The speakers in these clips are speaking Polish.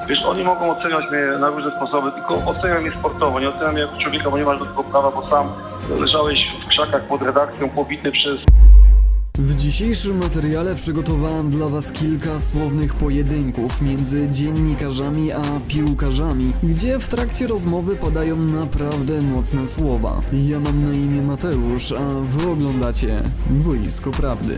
Wiesz, oni mogą oceniać mnie na różne sposoby, tylko oceniam mnie sportowo, nie oceniam mnie jako człowieka, bo nie masz do tego prawa, bo sam leżałeś w krzakach pod redakcją, pobity przez... W dzisiejszym materiale przygotowałem dla Was kilka słownych pojedynków między dziennikarzami a piłkarzami, gdzie w trakcie rozmowy padają naprawdę mocne słowa. Ja mam na imię Mateusz, a Wy oglądacie Boisko Prawdy.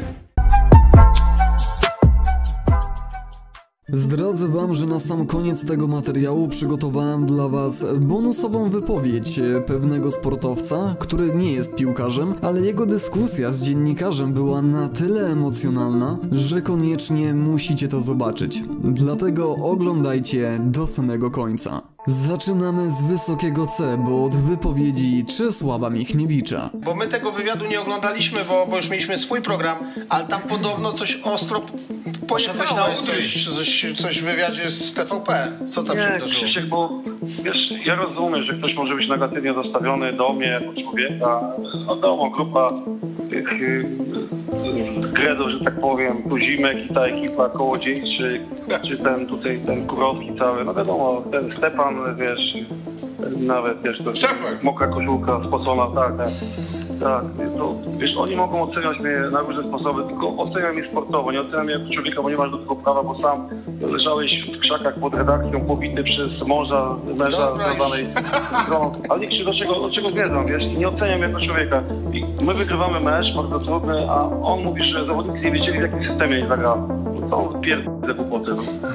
Zdradzę Wam, że na sam koniec tego materiału przygotowałem dla Was bonusową wypowiedź pewnego sportowca, który nie jest piłkarzem, ale jego dyskusja z dziennikarzem była na tyle emocjonalna, że koniecznie musicie to zobaczyć. Dlatego oglądajcie do samego końca. Zaczynamy z wysokiego C, bo od wypowiedzi Czesława Michniewicza. Bo my tego wywiadu nie oglądaliśmy, bo już mieliśmy swój program, ale tam podobno coś ostro pojechało. Coś w wywiadzie z TVP. Co tam się wydarzyło? Krzysiek, bo wiesz, ja rozumiem, że ktoś może być negatywnie nastawiony do mnie jako człowieka. No wiadomo, grupa tych gredów, że tak powiem, Tuzimek i ta ekipa Kołodziejczyk, czy ten Kurowski cały, no wiadomo, ten Stepan, wiesz, nawet, wiesz, to mokra koszulka spocona, tak, to, wiesz, oni mogą oceniać mnie na różne sposoby, tylko oceniam mnie sportowo, nie oceniam mnie jako człowieka, bo nie masz do tego prawa, bo sam leżałeś w krzakach pod redakcją, pobity przez męża związanej stroną. Ale nie krzyw, do czego zmierzam, wiesz, nie oceniam jako człowieka. I my wygrywamy mecz, bardzo trudny, a on mówi, że zawodnicy nie wiedzieli, w jakim systemie nie zagra. To on pierdolę głupoty.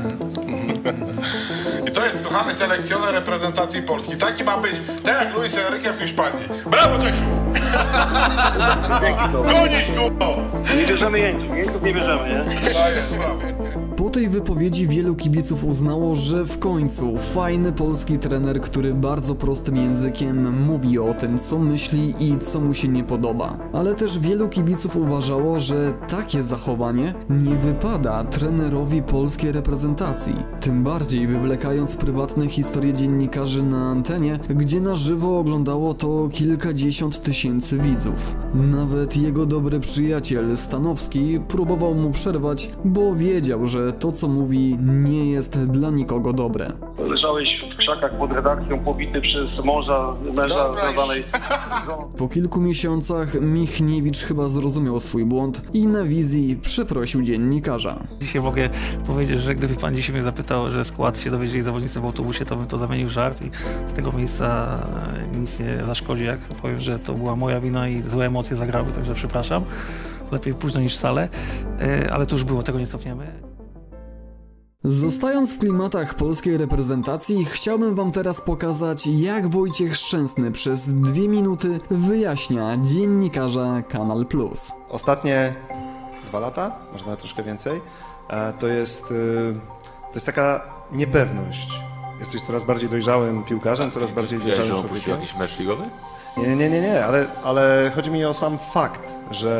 I to jest kochany selekcjoner reprezentacji Polski. Taki ma być, tak jak Luis Enrique w Hiszpanii. Brawo, Czesiu! Gonić, kurwa! Nie bierzemy jeńców nie bierzemy, nie? Brawo. Po tej wypowiedzi wielu kibiców uznało, że w końcu fajny polski trener, który bardzo prostym językiem mówi o tym, co myśli i co mu się nie podoba. Ale też wielu kibiców uważało, że takie zachowanie nie wypada trenerowi polskiej reprezentacji. Tym bardziej wywlekając prywatne historie dziennikarzy na antenie, gdzie na żywo oglądało to kilkadziesiąt tysięcy widzów. Nawet jego dobry przyjaciel Stanowski próbował mu przerwać, bo wiedział, że to co mówi nie jest dla nikogo dobre. Leżałeś w krzakach pod redakcją, pobity przez męża związanej Po kilku miesiącach Michniewicz chyba zrozumiał swój błąd i na wizji przeprosił dziennikarza. Dzisiaj mogę powiedzieć, że gdyby pan dzisiaj mnie zapytał, że skład się dowiedzieli zawodnicy w autobusie, to bym to zamienił w żart i z tego miejsca nic nie zaszkodzi, jak powiem, że to była moja wina i złe emocje zagrały, także przepraszam. Lepiej późno niż wcale, ale to już było, tego nie cofniemy. Zostając w klimatach polskiej reprezentacji, chciałbym wam teraz pokazać, jak Wojciech Szczęsny przez 2 minuty wyjaśnia dziennikarza Kanal Plus. Ostatnie 2 lata, może nawet troszkę więcej, to jest taka niepewność. Jesteś coraz bardziej dojrzałym piłkarzem, coraz bardziej dojrzałym człowiekiem. Jakiś mecz ligowy? Nie, ale chodzi mi o sam fakt,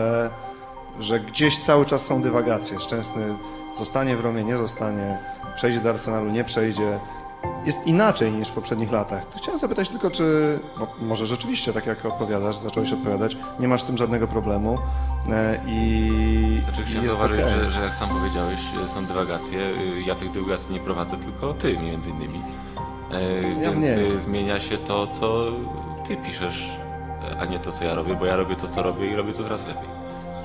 że gdzieś cały czas są dywagacje. Szczęsny zostanie w Romie, nie zostanie, przejdzie do Arsenalu, nie przejdzie. Jest inaczej niż w poprzednich latach. To chciałem zapytać tylko, czy, bo może rzeczywiście, tak jak odpowiadasz, zacząłeś odpowiadać, nie masz z tym żadnego problemu Znaczy, chciałem zauważyć, że jak sam powiedziałeś, są dywagacje. Ja tych dywagacji nie prowadzę, tylko ty między innymi. Więc zmienia się to, co ty piszesz, a nie to, co ja robię, bo ja robię to, co robię i robię to coraz lepiej.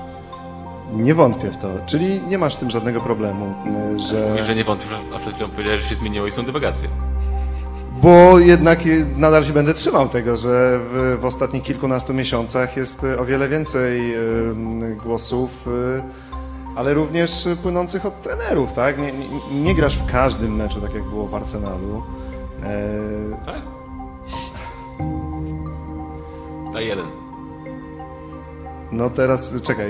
Nie wątpię w to. Czyli nie masz z tym żadnego problemu, że... Mówisz, że nie wątpisz, a przed chwilą powiedziałeś, że się zmieniło i są dywagacje. Bo jednak nadal się będę trzymał tego, że w ostatnich kilkunastu miesiącach jest o wiele więcej głosów, ale również płynących od trenerów, tak? Nie grasz w każdym meczu, tak jak było w Arsenalu. Tak? Daj jeden. No teraz, czekaj,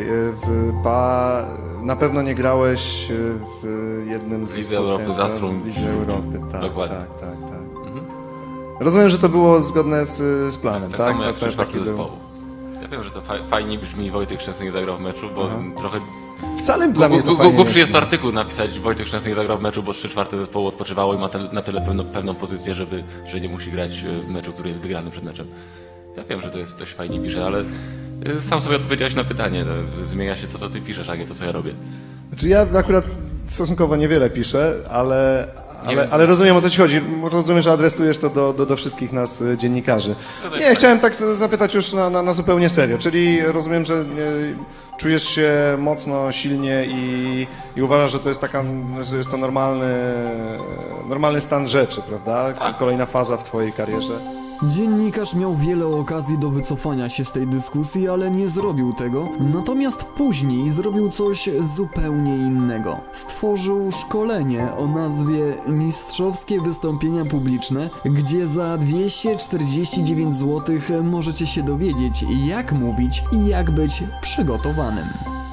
na pewno nie grałeś w jednym z... Lidze Europy z Astrą. Lidze Europy, tak. Dokładnie. Tak. Rozumiem, że to było zgodne z planem, tak? Tak samo jak 3/4 zespołu. Ja wiem, że to fajnie brzmi, Wojtek Szczęsny nie zagrał w meczu, bo trochę... Wcale dla mnie to fajnie Głupszy jest artykuł napisać, Wojtek Szczęsny nie zagrał w meczu, bo 3/4 zespołu odpoczywało i ma na tyle pewną pozycję, że nie musi grać w meczu, który jest wygrany przed meczem. Ja wiem, że to jest dość fajnie pisze, ale sam sobie odpowiedziałeś na pytanie. Zmienia się to, co ty piszesz, a nie to, co ja robię. Znaczy ja akurat stosunkowo niewiele piszę, ale ale rozumiem, o co ci chodzi. Rozumiem, że adresujesz to do wszystkich nas, dziennikarzy. Nie, chciałem tak zapytać już na zupełnie serio. Czyli rozumiem, że czujesz się mocno, silnie i uważasz, że to jest że jest to normalny stan rzeczy, prawda? Kolejna faza w twojej karierze. Dziennikarz miał wiele okazji do wycofania się z tej dyskusji, ale nie zrobił tego. Natomiast później zrobił coś zupełnie innego. Stworzył szkolenie o nazwie Mistrzowskie Wystąpienia Publiczne, gdzie za 249 zł możecie się dowiedzieć, jak mówić i jak być przygotowanym.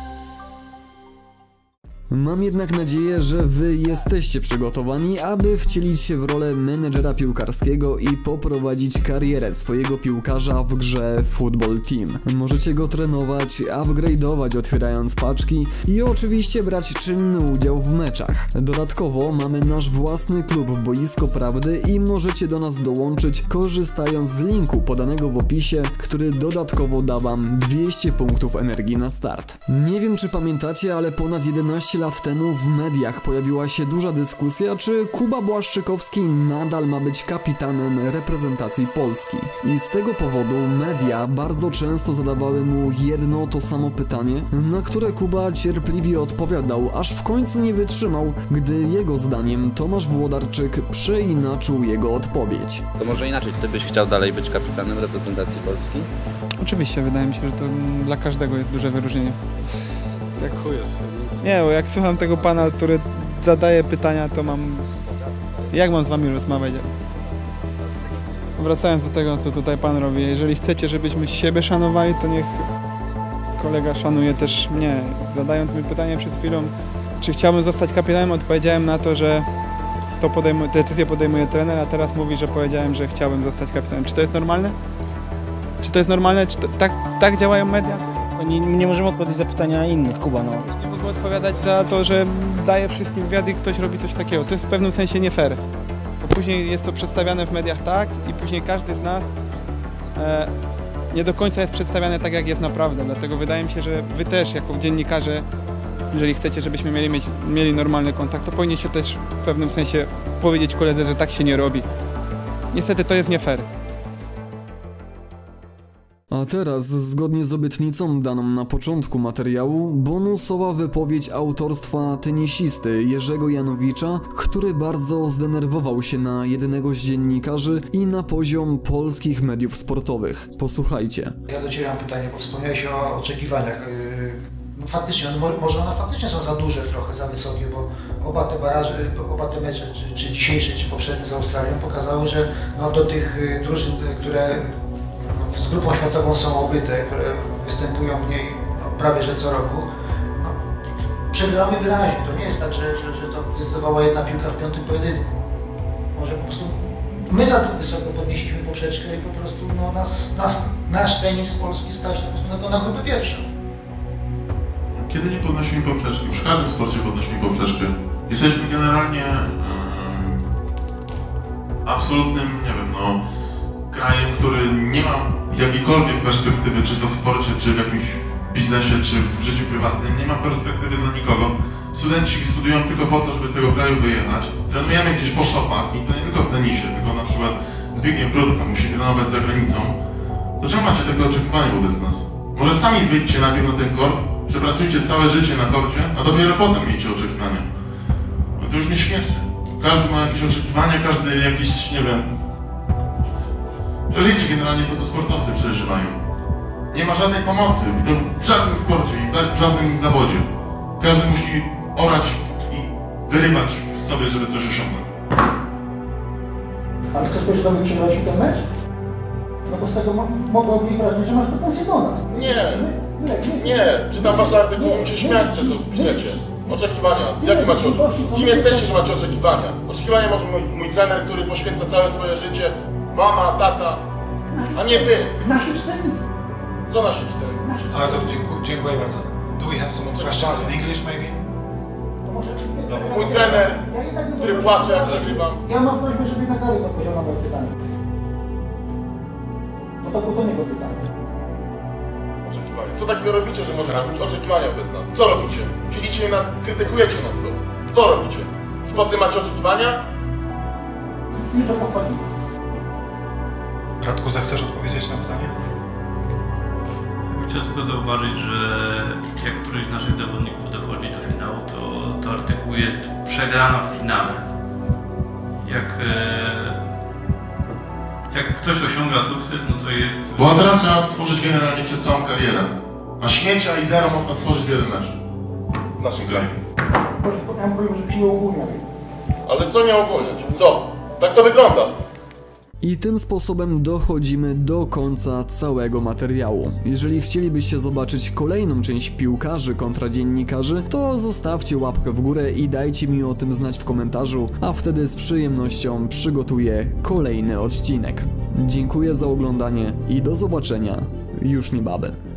Mam jednak nadzieję, że wy jesteście przygotowani, aby wcielić się w rolę menedżera piłkarskiego i poprowadzić karierę swojego piłkarza w grze Football Team. Możecie go trenować, upgrade'ować otwierając paczki i oczywiście brać czynny udział w meczach. Dodatkowo mamy nasz własny klub Boisko Prawdy i możecie do nas dołączyć, korzystając z linku podanego w opisie, który dodatkowo da wam 200 punktów energii na start. Nie wiem, czy pamiętacie, ale ponad 11 lat temu w mediach pojawiła się duża dyskusja, czy Kuba Błaszczykowski nadal ma być kapitanem reprezentacji Polski. I z tego powodu media bardzo często zadawały mu jedno to samo pytanie, na które Kuba cierpliwie odpowiadał, aż w końcu nie wytrzymał, gdy jego zdaniem Tomasz Włodarczyk przeinaczył jego odpowiedź. To może inaczej, ty byś chciał dalej być kapitanem reprezentacji Polski? Oczywiście, wydaje mi się, że to dla każdego jest duże wyróżnienie. Nie, bo jak słucham tego pana, który zadaje pytania, to jak mam z wami rozmawiać? Wracając do tego, co tutaj pan robi, jeżeli chcecie, żebyśmy siebie szanowali, to niech kolega szanuje też mnie. Zadając mi pytanie przed chwilą, czy chciałbym zostać kapitanem, odpowiedziałem na to, że decyzję podejmuje trener, a teraz mówi, że powiedziałem, że chciałbym zostać kapitanem. Czy to jest normalne? Czy to jest normalne? Czy tak działają media? To nie możemy odpowiedzieć za pytania innych, Kuba, no. Nie mogę odpowiadać za to, że daje wszystkim wywiady i ktoś robi coś takiego. To jest w pewnym sensie nie fair. Bo później jest to przedstawiane w mediach tak i później każdy z nas nie do końca jest przedstawiany tak, jak jest naprawdę. Dlatego wydaje mi się, że wy też jako dziennikarze, jeżeli chcecie, żebyśmy mieli normalny kontakt, to powinniście też w pewnym sensie powiedzieć koledze, że tak się nie robi. Niestety to jest nie fair. A teraz, zgodnie z obietnicą daną na początku materiału, bonusowa wypowiedź autorstwa tenisisty Jerzego Janowicza, który bardzo zdenerwował się na jednego z dziennikarzy i na poziom polskich mediów sportowych. Posłuchajcie. Ja do Ciebie mam pytanie, bo wspomniałeś o oczekiwaniach. Faktycznie, może one faktycznie są za duże, trochę za wysokie, bo oba te mecze, czy dzisiejszy, czy poprzedni z Australią, pokazały, że do tych drużyn, które z grupą światową są obyte, które występują w niej prawie że co roku, przegramy wyraźnie. To nie jest tak, że to decydowała jedna piłka w piątym pojedynku. Może po prostu my za wysoko podnieśliśmy poprzeczkę i po prostu nasz tenis polski stać po prostu na grupę pierwszą. Kiedy nie podnosimy poprzeczki? W każdym sporcie podnosimy poprzeczkę. Jesteśmy generalnie absolutnym, nie wiem, krajem, który nie ma jakiejkolwiek perspektywy, czy to w sporcie, czy w jakimś biznesie, czy w życiu prywatnym, nie ma perspektywy dla nikogo. Studenci studiują tylko po to, żeby z tego kraju wyjechać. Trenujemy gdzieś po szopach i to nie tylko w tenisie, tylko na przykład Zbigniew Brudka musi trenować za granicą. To czemu macie takie oczekiwania wobec nas? Może sami wyjdźcie najpierw na ten kort, przepracujcie całe życie na korcie, a dopiero potem miejcie oczekiwania. No to już mnie śmieszy. Każdy ma jakieś oczekiwania, każdy jakiś, nie wiem, przeżyjcie generalnie to, co sportowcy przeżywają. Nie ma żadnej pomocy w żadnym sporcie i w żadnym zawodzie. Każdy musi orać i wyrywać w sobie, żeby coś osiągnąć. Ale chcesz powiedzieć, że to przegraliśmy ten mecz? No bo z tego mogę odnieść wrażenie, że masz pretensje do nas. Nie. Czytam wasz artykuł i się śmiać, co tu piszecie. Oczekiwania. Jakie macie oczekiwania? Kim jesteście, że macie oczekiwania? Oczekiwania może mój trener, który poświęca całe swoje życie, mama, tata, a nie wy. Nasi czytelnicy. Co nasi czytelnicy? Ale to dziękuję bardzo. Do we have some questions in English maybe? Mój trener, który płacze jak przegrywam. Ja mam prośbę, żeby jednak dalej odpowiedział na moje pytanie. Bo to było do niego pytanie. Oczekiwania. Co takiego robicie, że możecie mieć oczekiwania wobec nas? Co robicie? Siedzicie nas, krytykujecie nas. Co robicie? I potem macie oczekiwania? i to pochwalimy. Radku, zechcesz odpowiedzieć na pytanie? Chciałem tylko zauważyć, że jak któryś z naszych zawodników dochodzi do finału, to artykuł jest przegrana w finale. Jak ktoś osiąga sukces, no to jest... Bohatera trzeba stworzyć generalnie przez całą karierę. A śmiecia i zero można stworzyć w jeden mecz. W naszym kraju. Ja powiem, żebyś nie ogólniał. Ale co nie ogólniać? Co? Tak to wygląda. I tym sposobem dochodzimy do końca całego materiału. Jeżeli chcielibyście zobaczyć kolejną część piłkarzy kontra dziennikarzy, to zostawcie łapkę w górę i dajcie mi o tym znać w komentarzu, a wtedy z przyjemnością przygotuję kolejny odcinek. Dziękuję za oglądanie i do zobaczenia już niebawem.